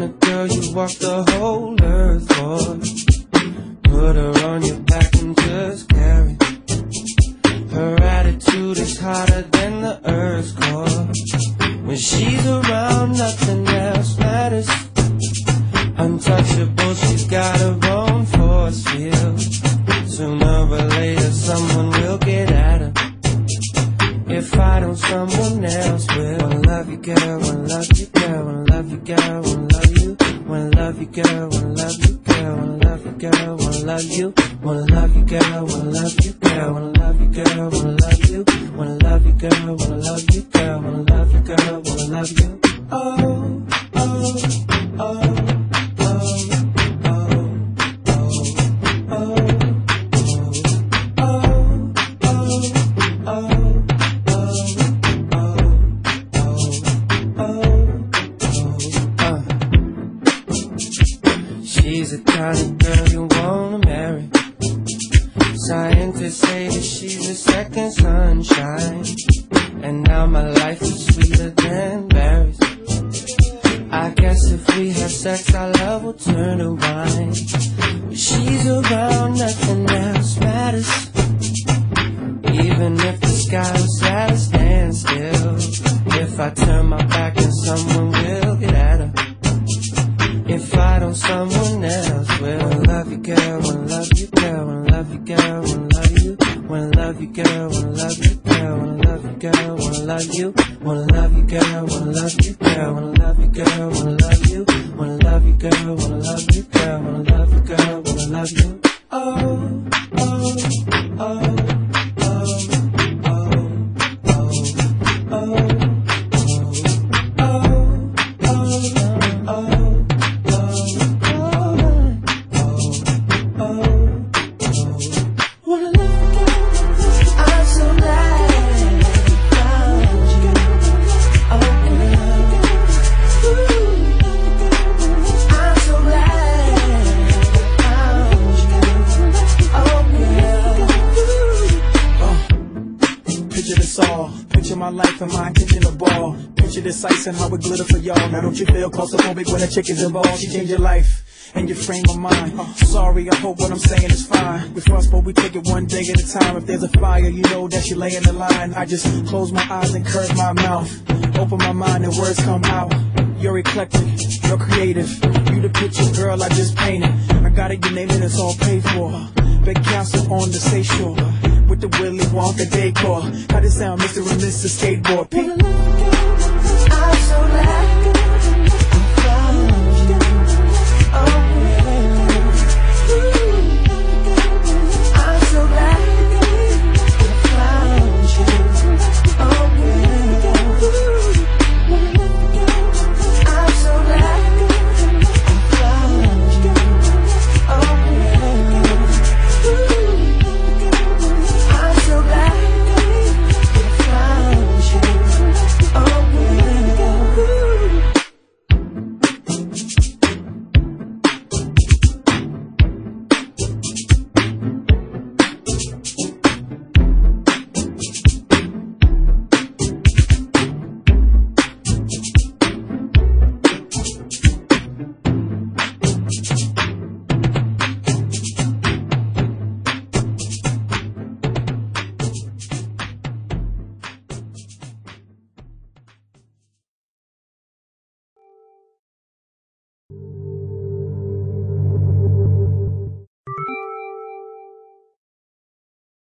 of girl you walk the whole earth for. Put her on your back and just carry. Her attitude is hotter than the earth's core. When she's around, nothing else matters. Untouchable, she's got her own force field. Sooner or later, someone will get at her. If I don't, someone else will. Wanna love you, girl, wanna love you, girl, wanna love you, girl, wanna love you. Wanna love you, girl, wanna love you, girl, wanna love you, girl, wanna love you. Wanna love you, girl, wanna love you, girl, wanna love you, girl, wanna love you. Wanna love you, girl, wanna love you, girl, wanna love you, girl, wanna love you. Oh, oh, oh. She's the kind of girl you wanna marry. Scientists say that she's the second sunshine. And now my life is sweeter than berries. I guess if we have sex, our love will turn to wine. But she's around, nothing else matters. Even if the sky was at a standstill. If I turn my back, then someone will get at her. If I don't, someone else will. Wanna love you, girl, wanna love you, girl, wanna love you, girl, wanna love you. Wanna love you, girl, wanna love you, girl, wanna love you, girl, wanna love you. Wanna love you, girl, wanna love you, girl, wanna love you, girl, wanna love you. Wanna love you, girl, wanna love you, girl, wanna love you, girl, wanna love you. Oh, oh, oh, oh, oh, oh, oh. Picture my life and my kitchen a ball. Picture this ice and how it glitter for y'all. Now don't you feel claustrophobic when a chick is involved? She changed your life and your frame of mind. Sorry, I hope what I'm saying is fine. With us, but we take it one day at a time. If there's a fire, you know that she lay in the line. I just close my eyes and curve my mouth. Open my mind and words come out. You're eclectic, you're creative. You the picture, girl, I just painted. I got it, your name and it's all paid for. Big castle on the seashore with the Willy Wonka decor. How this sound, Mr. and Mrs. Skateboard?